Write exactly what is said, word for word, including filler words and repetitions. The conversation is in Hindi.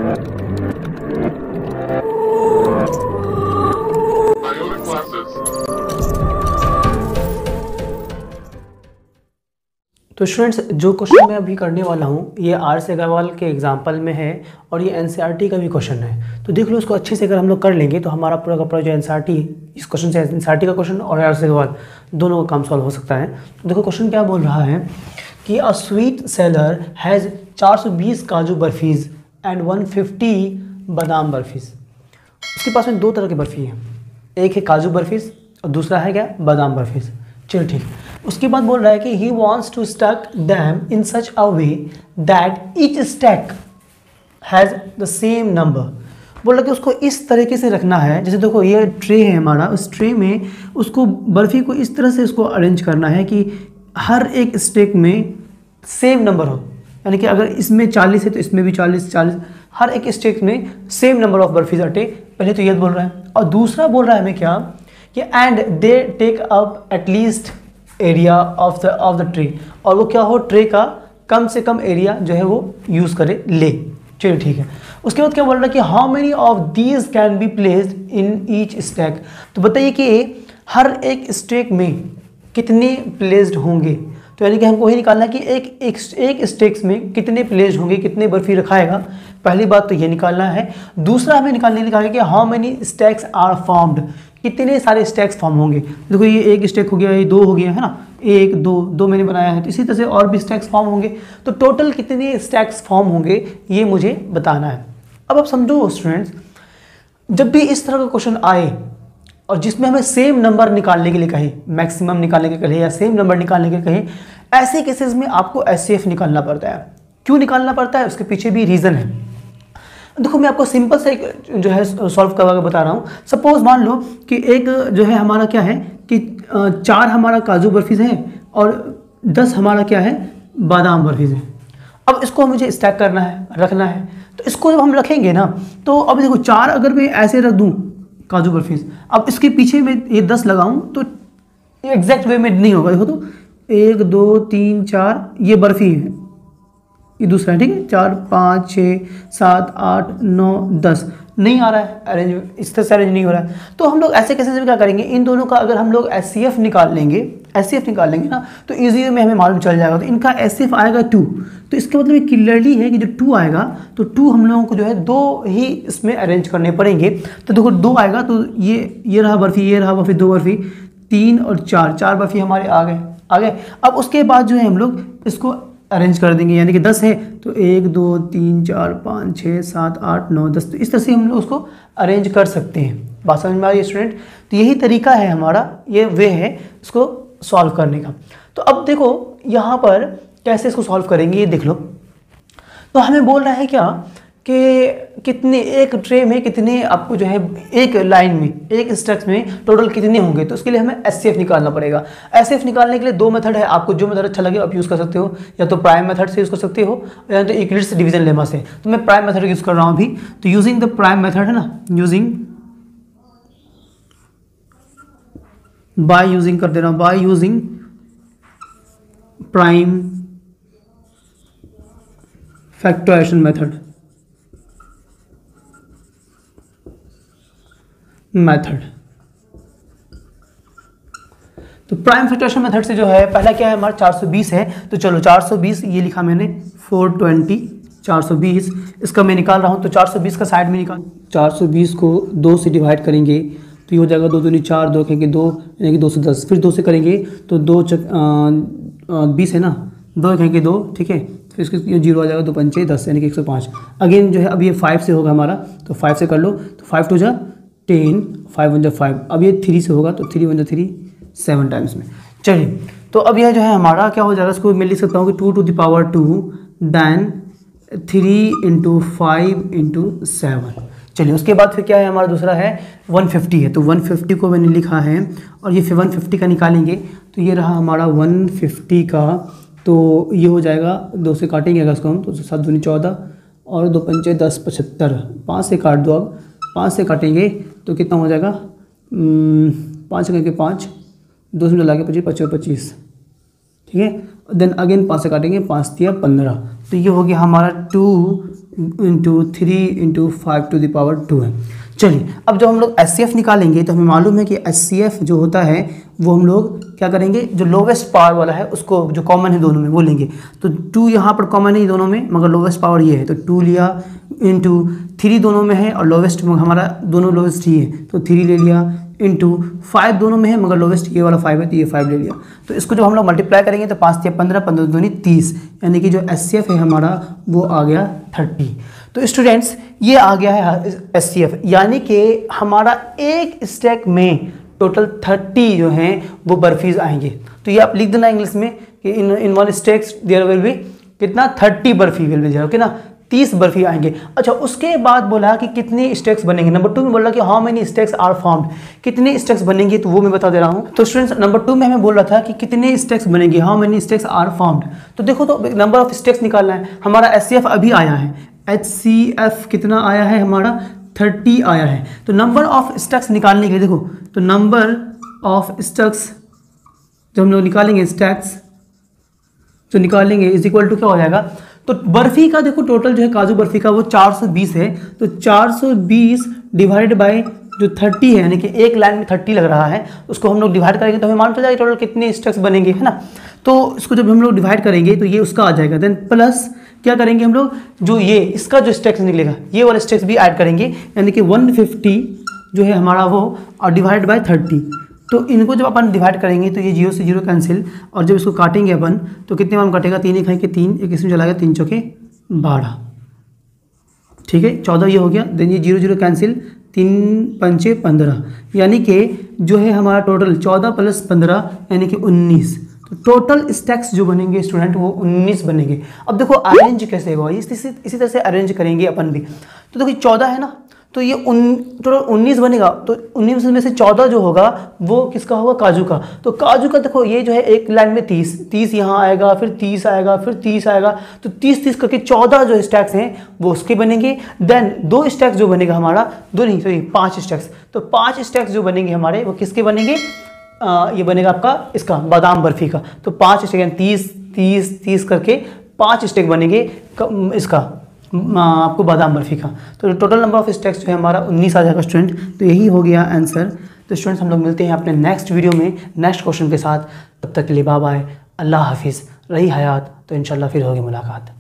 तो स्टूडेंट्स, जो क्वेश्चन मैं अभी करने वाला हूँ ये आर एस अग्रवाल के एग्जाम्पल में है और ये एनसीईआरटी का भी क्वेश्चन है। तो देख लो, इसको अच्छे से अगर हम लोग कर लेंगे तो हमारा पूरा का पूरा जो एनसीईआरटी, इस क्वेश्चन से एनसीईआरटी का क्वेश्वन और आर एस अग्रवाल दोनों का काम सॉल्व हो सकता है। तो देखो क्वेश्चन क्या बोल रहा है कि अ स्वीट सेलर हैज़ चार सौ बीस काजू बर्फीज एंड वन फिफ्टी बादाम बर्फीज। उसके पास में दो तरह की बर्फ़ी है, एक है काजू बर्फीज और दूसरा है क्या, बादाम बर्फीज। चलो ठीक। उसके बाद बोल रहा है कि he wants to stuck them in such a way that each stack has the same number. बोल रहा है कि उसको इस तरीके से रखना है, जैसे देखो ये ट्रे है हमारा, उस ट्रे में उसको बर्फ़ी को इस तरह से उसको अरेंज करना है कि हर एक स्टेक में सेम नंबर हो। यानी कि अगर इसमें चालीस है तो इसमें भी चालीस चालीस, हर एक स्टेक में सेम नंबर ऑफ बर्फीज अटे। पहले तो ये बोल रहा है, और दूसरा बोल रहा है हमें क्या कि and they take up at least area of the of the tray, और वो क्या हो, ट्रे का कम से कम एरिया जो है वो यूज़ करे ले। चलिए ठीक है। उसके बाद क्या बोल रहा है कि how many of these can be placed in each stack. तो बताइए कि हर एक स्टैक में कितने प्लेस्ड होंगे। तो यानी कि हमको ये निकालना है कि एक एक एक स्टैक्स में कितने प्लेस्ड होंगे, कितने बर्फी रखाएगा। पहली बात तो ये निकालना है। दूसरा हमें निकालने निकालना है कि how many stacks are formed, कितने सारे स्टैक्स फॉर्म होंगे। देखो ये एक स्टैक हो गया, ये दो हो गया है ना, एक दो दो मैंने बनाया है, तो इसी तरह से और भी स्टैक्स फॉर्म होंगे। तो टोटल कितने स्टैक्स फॉर्म होंगे ये मुझे बताना है। अब आप समझो स्टूडेंट्स, जब भी इस तरह का क्वेश्चन आए और जिसमें हमें सेम नंबर निकालने के लिए कहें, मैक्सिमम निकालने के लिए कहें या सेम नंबर निकालने के लिए कहें, ऐसे केसेस में आपको एच सी एफ निकालना पड़ता है। क्यों निकालना पड़ता है, उसके पीछे भी रीज़न है। देखो मैं आपको सिंपल से एक जो है सॉल्व करवा के बता रहा हूँ। सपोज मान लो कि एक जो है हमारा क्या है कि चार हमारा काजू बर्फीज है और दस हमारा क्या है, बादाम बर्फीज है। अब इसको मुझे स्टैक करना है, रखना है। तो इसको जब हम रखेंगे ना, तो अब देखो चार अगर मैं ऐसे रख दूँ काजू बर्फीज, अब इसके पीछे मैं ये दस लगाऊँ तो एग्जैक्ट वे में नहीं होगा। देखो तो एक दो तीन चार ये बर्फी है, ये दूसरा है, ठीक है, चार पाँच छः सात आठ नौ दस, नहीं आ रहा है अरेंज, इस तरह से अरेंज नहीं हो रहा है। तो हम लोग ऐसे कैसे क्या करेंगे, इन दोनों का अगर हम लोग एच सी एफ निकाल लेंगे, एच सी एफ निकाल लेंगे ना, तो इजी में हमें मालूम चल जाएगा। तो इनका एच सी एफ आएगा टू, तो इसका मतलब ये क्लियरली है कि जो टू आएगा तो टू हम लोगों को जो है दो ही इसमें अरेंज करने पड़ेंगे। तो देखो दो आएगा तो ये ये रहा बर्फी, ये रहा बर्फी, दो बर्फी, तीन और चार, चार बर्फी हमारे आ गए आ गए अब उसके बाद जो है हम लोग इसको अरेंज कर देंगे। यानी कि दस है तो एक दो तीन चार पाँच छः सात आठ नौ दस, तो इस तरह से हम लोग उसको अरेंज कर सकते हैं। बात समझ में आ रही है स्टूडेंट। तो यही तरीका है हमारा, ये वे है इसको सॉल्व करने का। तो अब देखो यहाँ पर कैसे इसको सॉल्व करेंगे ये देख लो। तो हमें बोल रहा है क्या कि कितने एक ट्रे में कितने आपको जो है एक लाइन में एक स्ट्रक्स में टोटल कितने होंगे। तो उसके लिए हमें एच सी एफ निकालना पड़ेगा। एच सी एफ निकालने के लिए दो मेथड है, आपको जो मेथड अच्छा लगे आप यूज़ कर सकते हो, या तो प्राइम मेथड से यूज़ कर सकते हो या तो यूक्लिड्स डिवीजन लेमा से। तो मैं प्राइम मेथड यूज़ कर रहा हूँ अभी। तो यूजिंग द प्राइम मेथड है ना, यूजिंग बाय यूजिंग कर दे रहा हूँ, by using prime factorization method method तो प्राइम फैक्टराइजेशन मेथड से जो है पहला क्या है हमारा चार सौ बीस है। तो चलो चार सौ बीस ये लिखा मैंने, चार सौ बीस चार सौ बीस इसका मैं निकाल रहा हूँ। तो चार सौ बीस का साइड में निकाल, चार सौ बीस को दो से डिवाइड करेंगे तो ये हो जाएगा दो दूनी चार, दो कहेंगे दो यानी कि दो सौ दस। फिर दो से करेंगे तो दो चक बीस है ना, दो कहेंगे दो, ठीक है, फिर इसके जीरो आ जाएगा, दो पंचे दस यानी कि एक सौ पाँच। अगेन जो है अब ये फाइव से होगा हमारा, तो फाइव से कर लो। तो फाइव टू जा टेन, फाइव वन जा फाइव। अब ये थ्री से होगा तो थ्री वन जा थ्री, सेवन टाइम्स में। चलिए तो अब यह जो है हमारा क्या हो जाएगा, इसको मैं लिख सकता हूँ कि two to the power two then three into five into seven. चलिए उसके बाद फिर क्या है हमारा दूसरा है वन फिफ्टी है। तो वन फिफ्टी को मैंने लिखा है और ये फिर वन फिफ्टी का निकालेंगे तो ये रहा हमारा वन फिफ्टी का। तो ये हो जाएगा, दो से काटेंगे अगर इसको हम तो सात दूनी चौदह और दो पंचे दस, पचहत्तर। पाँच से काट दो, अब पाँच से काटेंगे तो कितना हो जाएगा, पाँच करके पाँच, दो से मिला के पच्चीस, पच्चीस पच्चीस, ठीक है। देन अगेन पाँच से काटेंगे, पाँच दिया पंद्रह। तो ये हो गया हमारा two into three into five to the power two है। चलिए अब जब हम लोग एच सी एफ निकालेंगे तो हमें मालूम है कि एच सी एफ जो होता है वो हम लोग क्या करेंगे, जो लोवेस्ट पावर वाला है उसको जो कॉमन है दोनों में वो लेंगे। तो टू यहाँ पर कॉमन है दोनों में, मगर लोवेस्ट पावर ये है तो टू लिया, इंटू थ्री दोनों में है और लोवेस्ट हमारा दोनों लोवेस्ट ही है तो थ्री ले लिया, इंटू फाइव दोनों में है मगर लोवेस्ट ये वाला फाइव है तो ये फाइव ले लिया। तो इसको जब हम लोग मल्टीप्लाई करेंगे तो पाँच या पंद्रह, पंद्रह दूनी तीस, यानी कि जो एच सी एफ है हमारा वो आ गया थर्टी। तो स्टूडेंट्स ये आ गया है एच सी एफ, यानी कि हमारा एक स्टैक में टोटल थर्टी जो हैं वो बर्फीज आएंगे। तो ये आप लिख देना इंग्लिश में कि in in one stacks there will be कितना thirty barfi will be there, okay ना, तीस बर्फी आएंगे। अच्छा उसके बाद बोला कि कितने स्टैक्स बनेंगे। नंबर टू में बोला कि how many stacks are formed, कितने स्टैक्स बनेंगे तो वो मैं बता दे रहा हूँ। तो स्टूडेंट्स नंबर टू में हमें बोल रहा था कि कितने स्टैक्स बनेंगे, how many stacks are formed. तो देखो तो नंबर ऑफ स्टैक्स निकालना है। हमारा एच सी एफ अभी आया है, एच सी एफ कितना आया है हमारा थर्टी आया है। तो नंबर ऑफ स्टैक्स निकालने के लिए देखो, तो नंबर ऑफ स्टैक्स जब हम लोग निकालेंगे, स्टैक्स जो निकालेंगे इज इक्वल टू क्या हो जाएगा, तो बर्फी का देखो टोटल जो है काजू बर्फी का वो चार सौ बीस है। तो चार सौ बीस डिवाइड बाय जो थर्टी है, यानी कि एक लाइन में थर्टी लग रहा है, उसको हम लोग डिवाइड करेंगे तो हमें मालूम चल जाएगा टोटल कितने स्टैक्स बनेंगे, है ना। तो इसको जब हम लोग डिवाइड करेंगे तो ये उसका आ जाएगा। देन प्लस क्या करेंगे हम लोग, जो ये इसका जो स्टैक्स निकलेगा ये वाला स्टैक्स भी ऐड करेंगे, यानी कि वन फिफ्टी जो है हमारा वो और डिवाइड बाय थर्टी। तो इनको जब अपन डिवाइड करेंगे तो ये जीरो से जीरो कैंसिल, और जब इसको काटेंगे अपन तो कितने में कटेगा, तीन एक है कि तीन, एक इसमें चला गया, तीन चौके बारह, ठीक है, चौदह ये हो गया। देन ये जीरो जीरो कैंसिल, तीन पंचे पंद्रह, यानी कि जो है हमारा टोटल चौदह प्लस पंद्रह यानी कि उन्नीस। तो टोटल स्टैक्स जो बनेंगे स्टूडेंट वो उन्नीस बनेंगे। अब देखो अरेंज कैसे होगा, इसी इसी तरह से अरेंज करेंगे अपन भी। तो देखो चौदह है ना, तो ये उन टोटल उन्नीस बनेगा। तो उन्नीस में से चौदह जो होगा वो किसका होगा, काजू का। तो काजू का देखो ये जो है एक लाइन में तीस, तीस यहाँ आएगा, फिर तीस आएगा, फिर तीस आएगा, तो तीस तीस करके चौदह जो स्टैक्स हैं वो उसके बनेंगे। देन दो स्टैक्स जो बनेगा हमारा, दो नहीं सॉरी पाँच स्टैक्स, तो पाँच स्टैक्स जो बनेंगे हमारे वो किसके बनेंगे, आ, ये बनेगा आपका इसका बादाम बर्फी का। तो पाँच स्टेक तीस तीस तीस करके पाँच स्टेक बनेंगे इसका आपको बादाम बर्फी का। तो टोटल नंबर ऑफ स्टेक्स जो है हमारा उन्नीस आ जाएगा स्टूडेंट। तो यही हो गया आंसर। तो स्टूडेंट्स हम लोग मिलते हैं अपने नेक्स्ट वीडियो में नेक्स्ट क्वेश्चन के साथ। तब तक के लिए बाय बाय, अल्लाह हाफिज़। रही हयात तो इंशाल्लाह फिर होगी मुलाकात।